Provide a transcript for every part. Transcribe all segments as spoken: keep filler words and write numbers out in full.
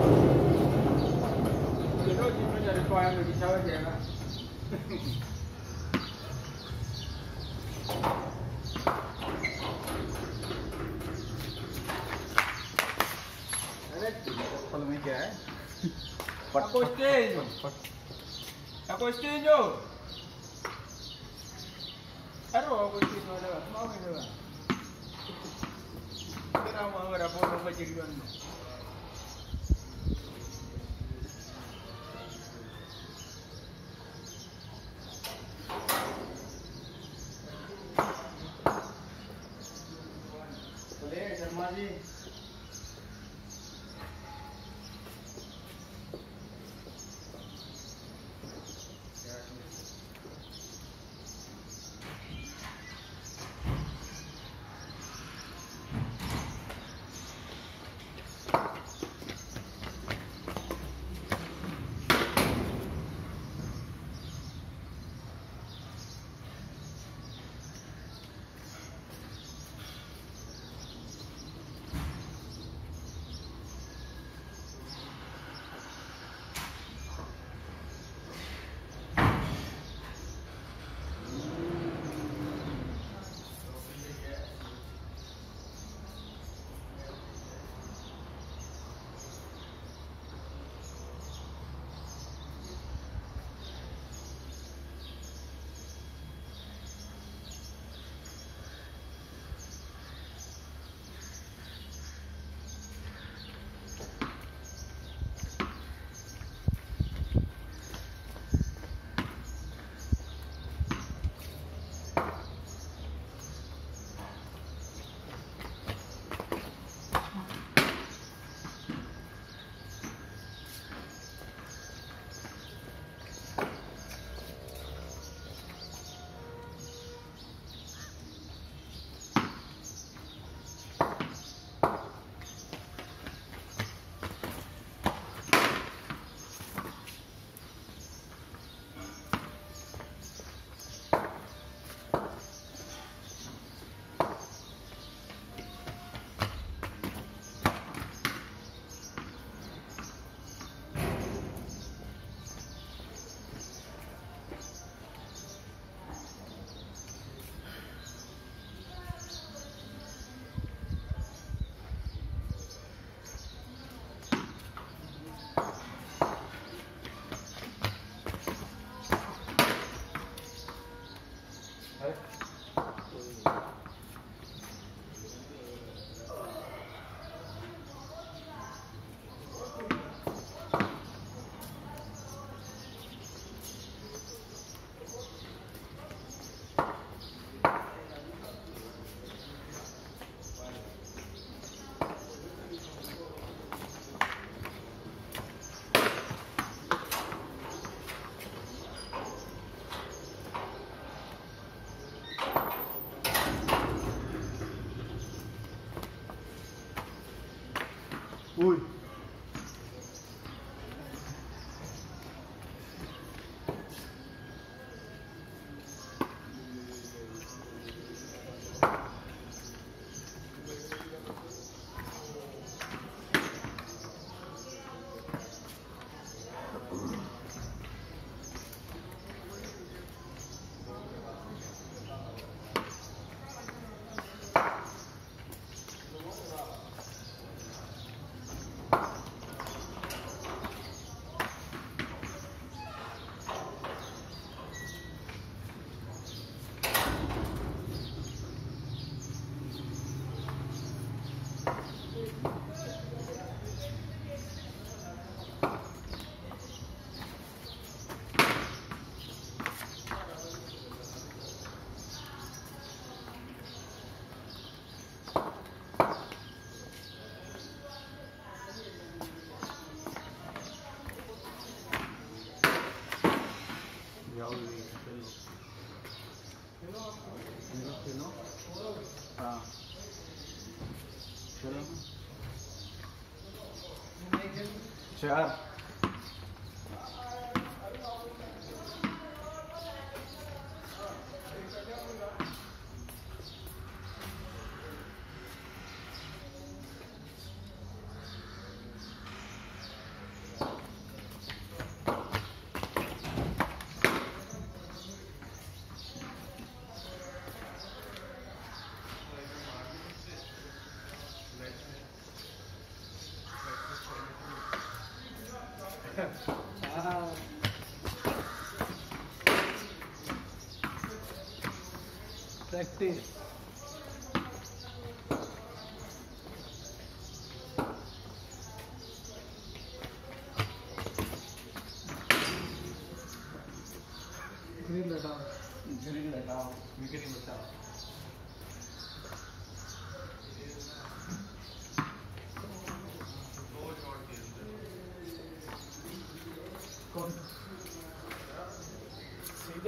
Pero siempre ya le pagan lo que sabe llegar. Kalau ni क्या है? Ako stage. Ako stage jo. Aro ako stage wala ba? Mau ni ba? Kira mo agora po no pajig yon. Boleh Sharma ji. Uy. चार practice green लगाओ green लगाओ wicket बचाओ कौन सीधे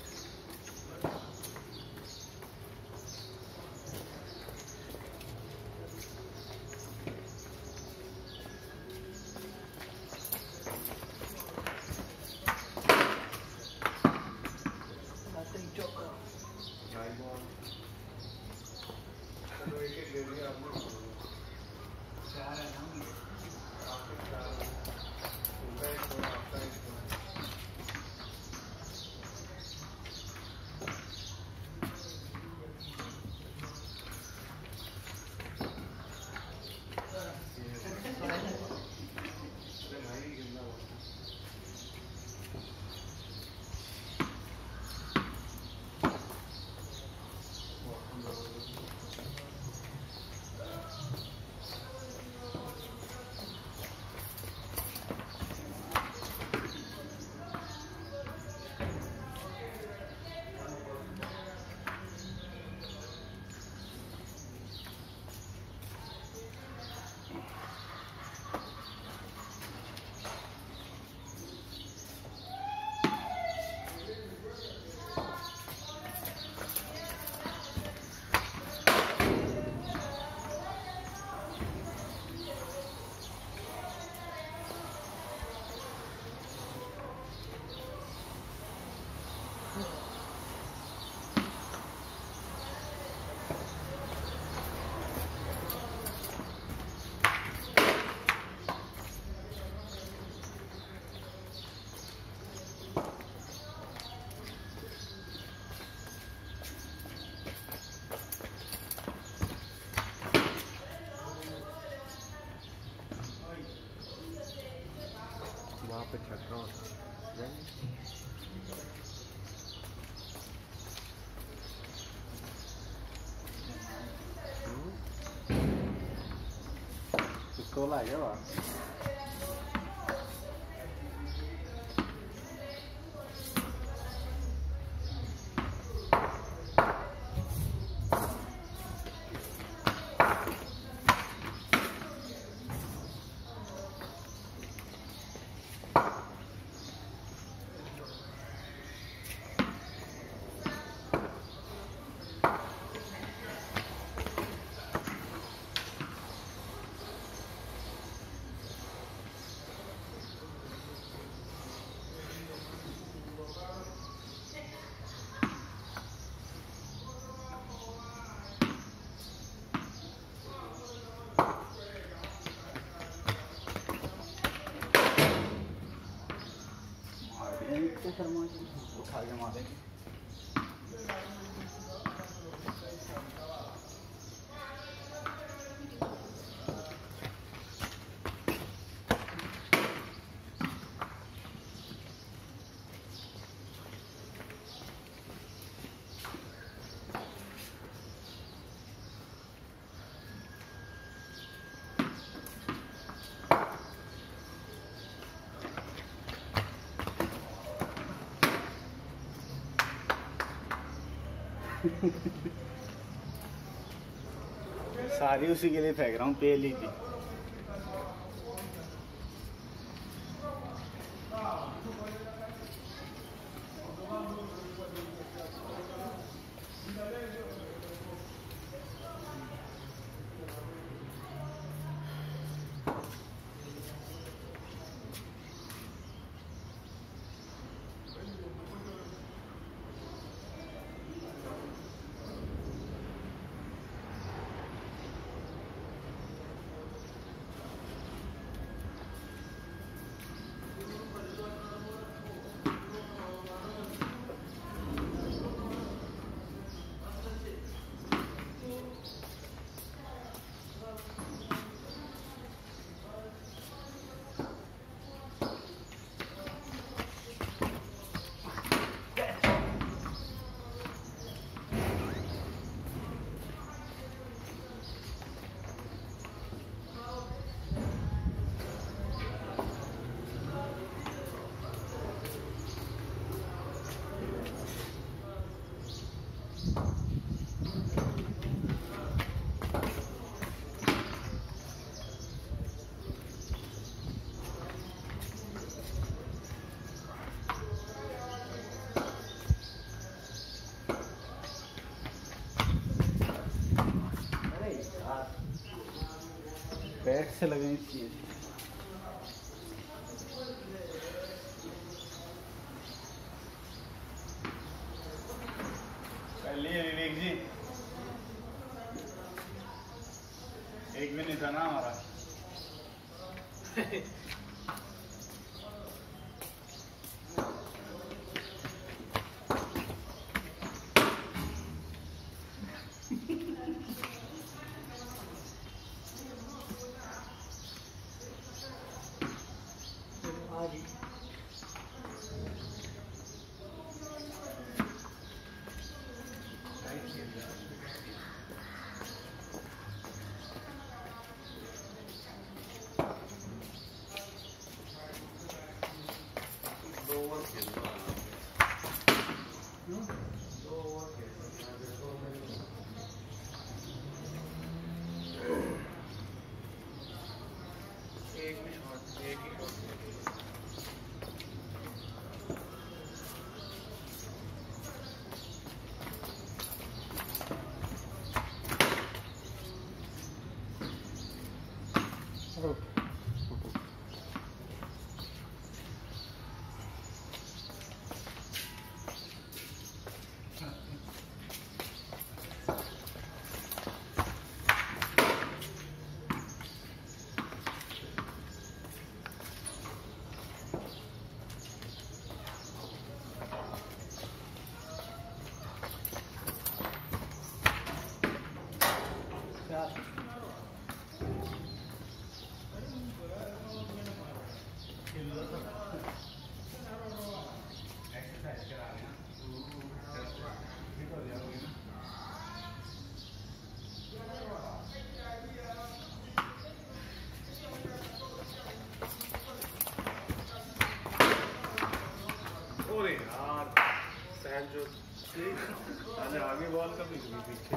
वहाँ पे छक्का होता इसको लाएगा वहाँ उठा के मारेंगे। सारी उसी के लिए फेंक रहा हूँ, पे ली थी। अच्छे लगे इसलिए। चलिए विवेक जी, एक भी नहीं था ना हमारा। आगे बॉल कभी पीछे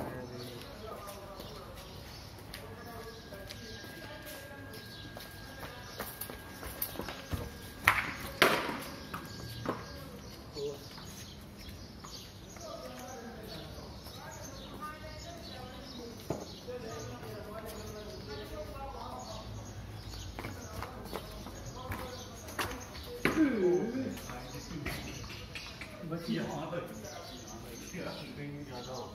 बच्ची यहाँ तक ज़्यादा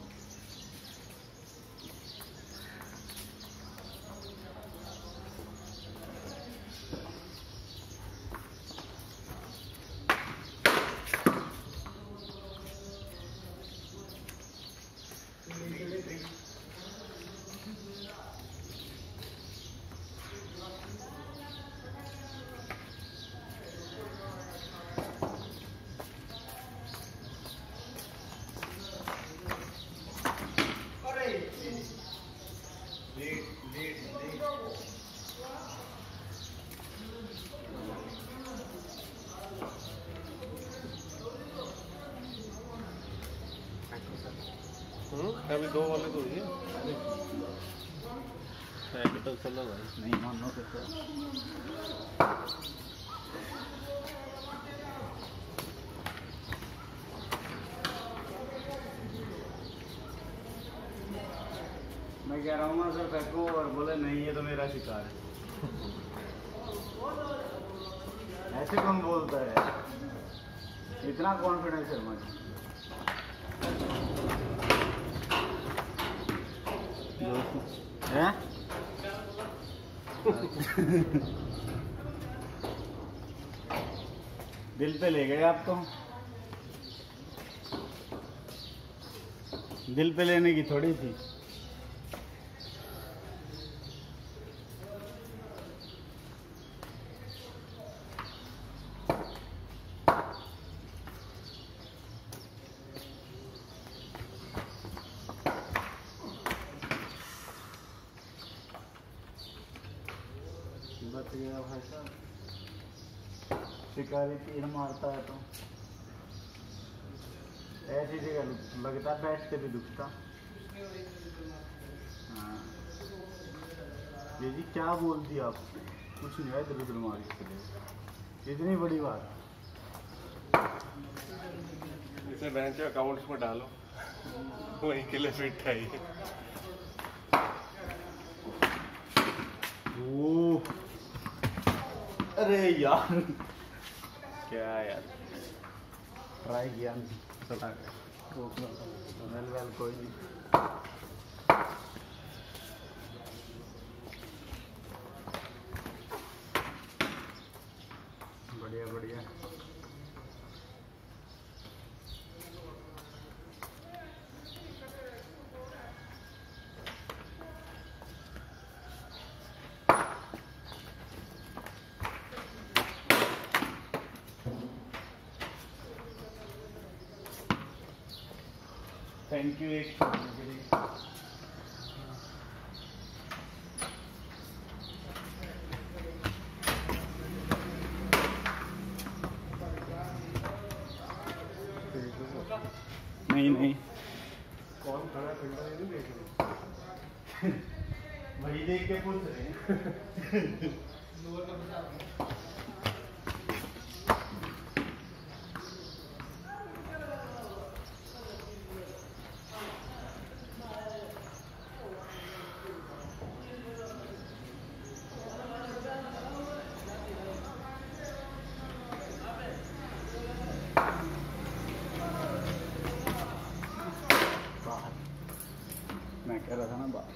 अभी दो वाले तो हुई है तो चलो भाई नहीं मानो तो मैं कह रहा हूँ ना सर फेंको और बोले नहीं ये तो मेरा शिकार है। ऐसे कौन बोलता है? इतना कॉन्फिडेंस है मुझे। हैं? दिल पे ले गए आप तो। दिल पे लेने की थोड़ी थी। बच गया भाई साहब। शिकारी तीर मारता है तो ऐसी जगह लगता बैठ के भी दुखता। हाँ ये जी क्या बोल दिया आप? कुछ नहीं है, इधर उधर मार के चले इतनी बड़ी बात। इसे बैंक के अकाउंट्स में डालो, वहीं के लिए फिट है। ओ, अरे यार क्या यार, ट्राई किया चला वेल वेल कोई नहीं। बढ़िया बढ़िया। थैंक यू एक नहीं नहीं कौन खड़ा फिल्टर नहीं देख रहे वही देख के पूछ रहे हैं। मैं कह रहा था ना बात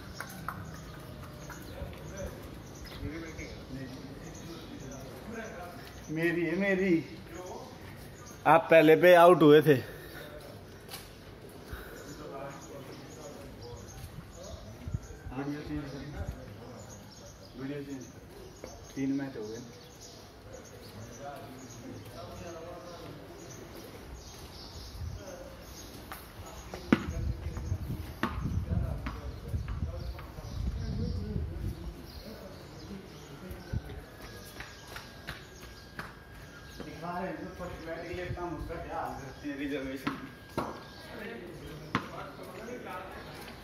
मेरी है मेरी। आप पहले पे आउट हुए थे। वीडियो चेंज वीडियो चेंज तीन मैच हो गए। रिजर्वेशन